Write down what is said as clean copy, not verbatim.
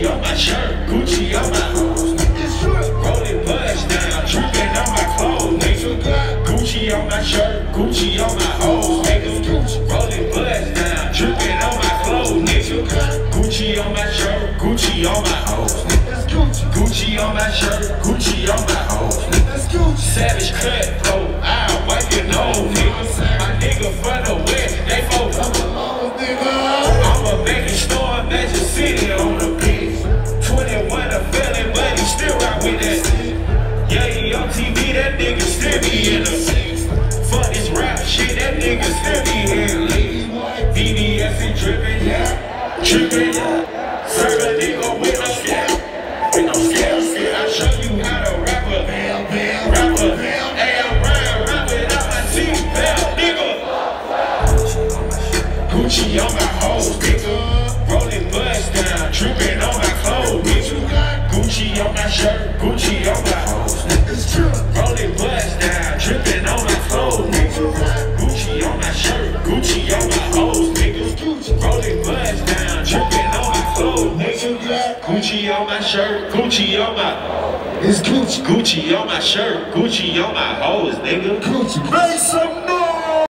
Gucci on my shirt, Gucci on my hoes, rolling bust down, dripping on my clothes, nigga. Gucci on my shirt, Gucci on my hoes, nigga. Rolling bust down, dripping on my clothes, nigga. Gucci on my shirt, Gucci on my hoes, Gucci on my shirt, Gucci on my hoes. Savage cutthroat, I'll wipe your nose, nigga. My nigga from the west, they folks. I'm a back store, Magic City on the bitch. 21 a felon, but he still rock with that. Yeah, he on TV, that nigga still be in the fuck this rap shit, that nigga still be in the VVS and drippin', yeah. Drippin', yeah. Serve a nigga with no scale. With no scale. I show you how to rap a rapper. Hey, I'm round, rapping out my seatbelt, nigga. Gucci on my hoes, nigga. Rolling bust down, dripping on my clothes, nigga. Gucci on my shirt, Gucci on my hoes. Rolling bust down, dripping on my clothes, nigga. Gucci on my shirt, Gucci on my hoes, nigga. Rolling bust down, dripping on my clothes, nigga. Gucci on my shirt, Gucci on my. It's Gucci. Gucci on my shirt, Gucci on my hoes, nigga. Gucci. Make some